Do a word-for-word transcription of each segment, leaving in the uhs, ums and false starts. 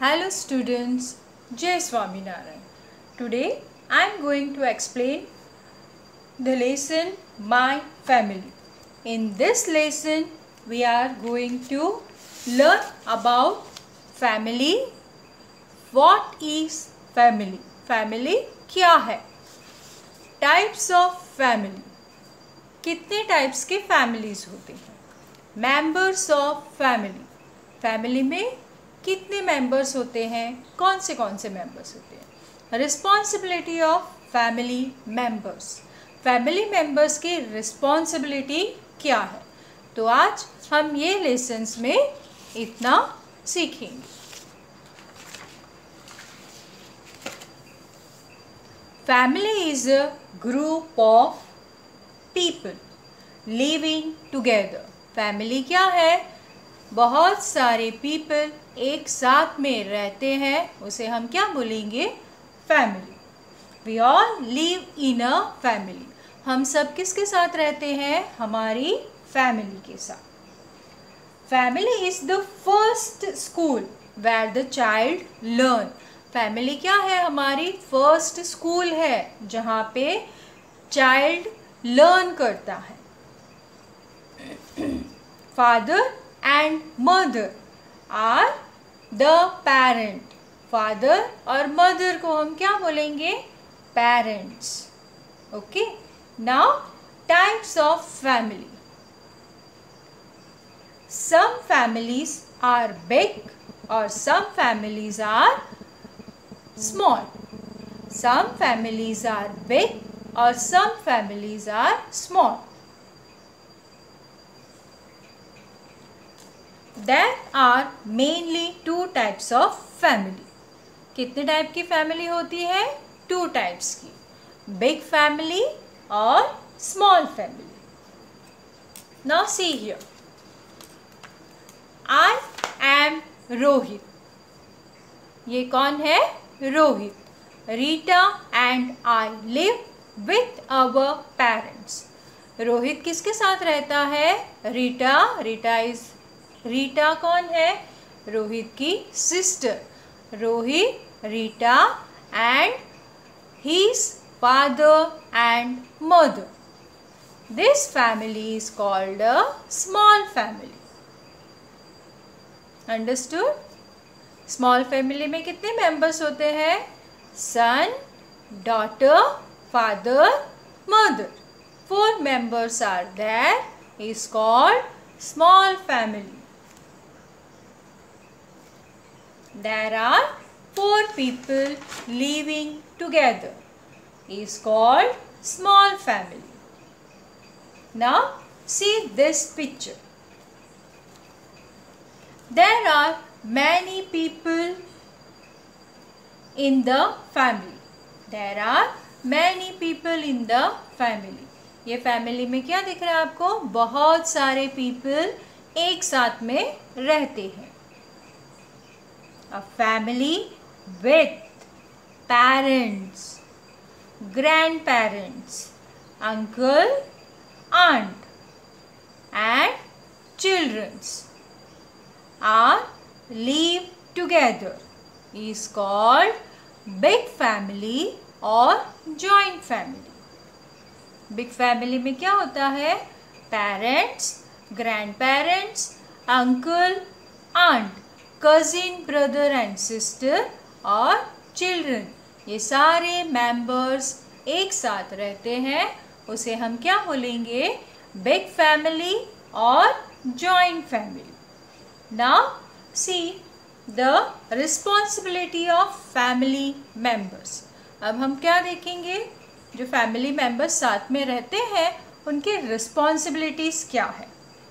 Hello students, Jai Swaminarayan. Today I am going to explain the lesson My Family. In this lesson we are going to learn about family. What is family? Family क्या है? Types of family. कितने types के families होते हैं? Members of family. Family में कितने members होते हैं? कौन से कौन से मेंबर्स होते हैं? Responsibility of family members. Family members की रिस्पॉन्सिबिलिटी क्या है? तो आज हम ये लेसन्स में इतना सीखेंगे. Family is a group of people living together. Family क्या है? बहुत सारे पीपल एक साथ में रहते हैं, उसे हम क्या बोलेंगे? Family. We all live in a family. हम सब किसके साथ रहते हैं? हमारी फैमिली के साथ. Family is the first school where the child learn. Family क्या है? हमारी फर्स्ट स्कूल है जहाँ पे चाइल्ड लर्न करता है. Father and mother are the parent. Father और मदर को हम क्या बोलेंगे? Parents. Okay. Now types of family. Some families are big और some families are small. Some families are big और some families are small. There are mainly two types of family. कितने type की family होती है? Two types की. Big family और small family. Now see here. I am Rohit. ये कौन है? Rohit. Rita and I live with our parents. Rohit किसके साथ रहता है? रीटा. रीटा इज रीटा कौन है? रोहित की sister. Rohit, Rita and his father and mother. This family is called a small family. Understood? Small family में कितने मेंबर्स होते हैं? Son, daughter, father, mother. Four members are there. Is called small family. There are four people living together. Is called small family. Now see this picture. There are many people in the family. There are many people in the family. ये family में क्या दिख रहा है आपको? बहुत सारे people एक साथ में रहते हैं. A family with parents, grandparents, uncle, aunt and children are live together is called big family or joint family. Big family में क्या होता है? Parents, grandparents, uncle, aunt, cousin, brother and sister और चिल्ड्रन. ये सारे मेंबर्स एक साथ रहते हैं, उसे हम क्या बोलेंगे? बिग फैमिली और joint family. Now see the responsibility of family members. अब हम क्या देखेंगे? जो फैमिली मेंबर्स साथ में रहते हैं उनकी रिस्पॉन्सिबिलिटीज क्या है?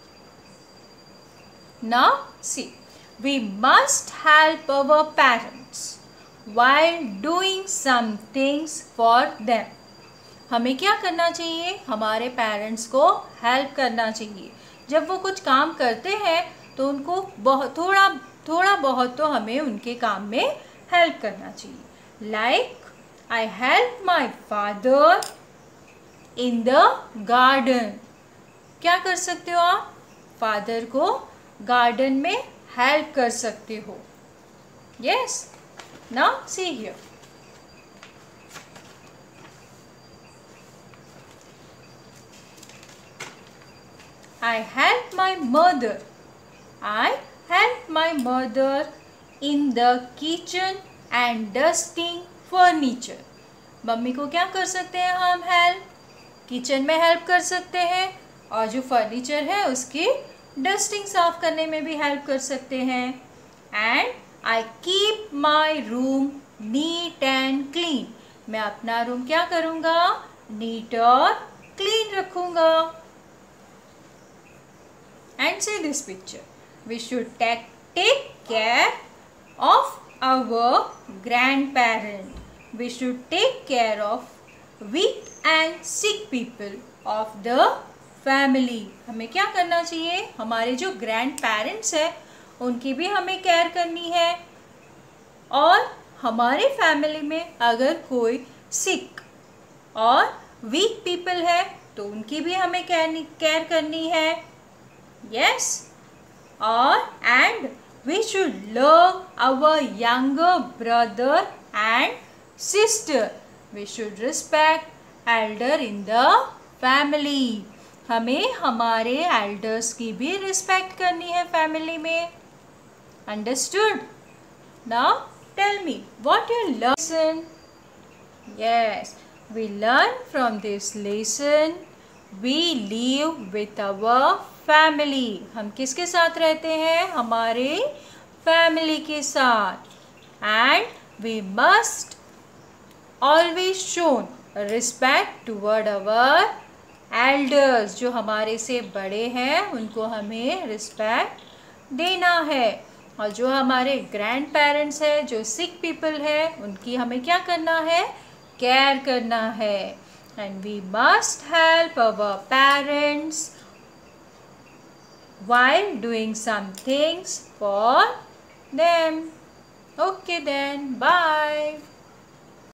Now see. We must help our parents while doing some things for them. हमें क्या करना चाहिए? हमारे पेरेंट्स को हेल्प करना चाहिए. जब वो कुछ काम करते हैं तो उनको बहुत थोड़ा थोड़ा बहुत तो हमें उनके काम में हेल्प करना चाहिए. Like I help my father in the garden. क्या कर सकते हो आप? फादर को गार्डन में हेल्प कर सकते हो. Yes. Now see here. I help my mother. I help my mother in the kitchen and dusting furniture. Mummy को क्या कर सकते हैं हम हेल्प? किचन में हेल्प कर सकते हैं और जो फर्नीचर है उसकी डस्टिंग साफ करने में भी हेल्प कर सकते हैं. And I keep my room neat and clean. मैं अपना रूम क्या करूँगा? नीट और क्लीन रखूँगा. And see this picture. We should take take care of our grandparent. We should take care of weak and sick people of the family. हमें क्या करना चाहिए? हमारे जो ग्रैंड पेरेंट्स हैं उनकी भी हमें केयर करनी है. और हमारे फैमिली में अगर कोई सिक और वीक पीपल है तो उनकी भी हमें केयर करनी है. यस. और and we should love our younger brother and sister. We should respect elder in the family. हमें हमारे elders की भी respect करनी है family में. Understood? Now tell me what you learn. Yes, we learn from this lesson. We live with our family. हम किसके साथ रहते हैं? हमारे फैमिली के साथ. And we must always shown respect toward our elders. जो हमारे से बड़े हैं उनको हमें रिस्पेक्ट देना है. और जो हमारे ग्रैंड पेरेंट्स हैं, जो सिक पीपल है, उनकी हमें क्या करना है? केयर करना है. And we must help our parents while doing some things for them. Okay then, bye.